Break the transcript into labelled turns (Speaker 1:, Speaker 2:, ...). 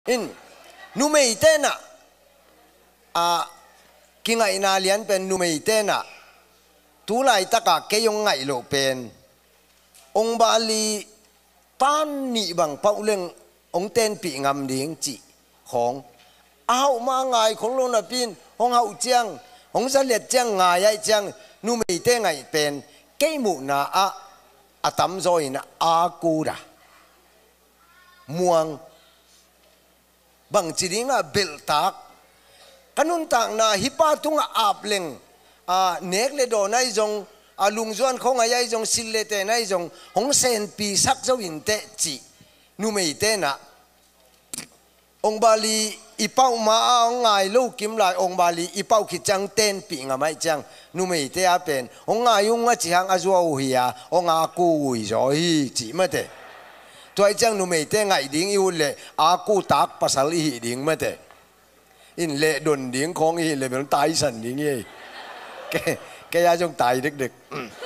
Speaker 1: in nu mei te na kingai na lian pen nu mei te na tu lai taka ke yong ngai lo pen ong bali tan ni bang pau leng ong ten pi ngam ding chi khong ao ma ngai khong lo na pin hong hau chiang hong sa let chiang ngai ai chiang nu mei te ngai pen ke mu na atam zoi na aku da muang bang chiringa bel tak kanun tang na hipa tunga apleng nek le do nai jong lung zuan khong ai jong sil le te nai jong hong sen pi sak zo in te chi nu mei te na ong bali ipau ma ngai lo kim lai ong bali ipau ki chang ten pi nga mai chang nu mei te a pen ong ngai ung a chi hang a zo hu ya ong a ku ui zo hi chi ma te toy chang nu mei te ngai ding i le a ku tak pasal hi ding ma te in le don ding khong hi le ben tai san ding ye ke ya jong tai dik dik